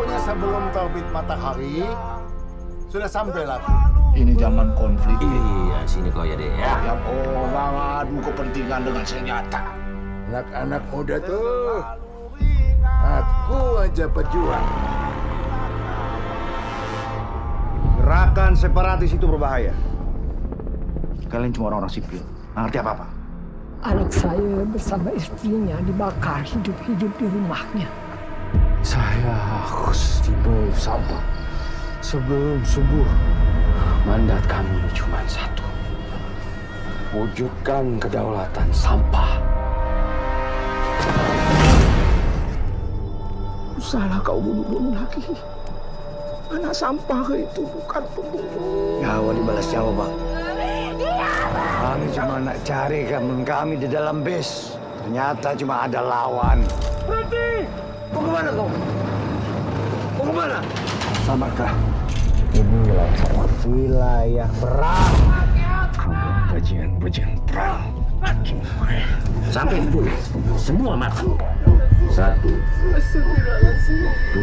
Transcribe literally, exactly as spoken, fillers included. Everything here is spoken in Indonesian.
Pokoknya sebelum terbit matahari, sudah sampai lagi. Ini zaman konflik. Iya, sini kau ya deh ya. Tiap orang adu kepentingan dengan senjata. Anak-anak muda tuh, aku aja pejuang. Gerakan separatis itu berbahaya. Kalian cuma orang-orang sipil, nggak ngerti apa-apa. Anak saya bersama istrinya dibakar hidup-hidup di rumahnya. Saya harus tiba Sabah sebelum subuh. Mandat kami cuma satu. Wujudkan kedaulatan sampah. Salah kau bunuh-bunuh lagi. Anak sampah itu bukan pembunuh. Nyawa dibalas nyawa, Pak. Kami cuma nak cari kami, kami di dalam bis. Ternyata cuma ada lawan. Berhenti! Mau kemana kau? Mau kemana? Samarkah? Ini wilayah wilayah perang. Bajingan-bajingan perang. Sampai dulu, semua mati. Satu,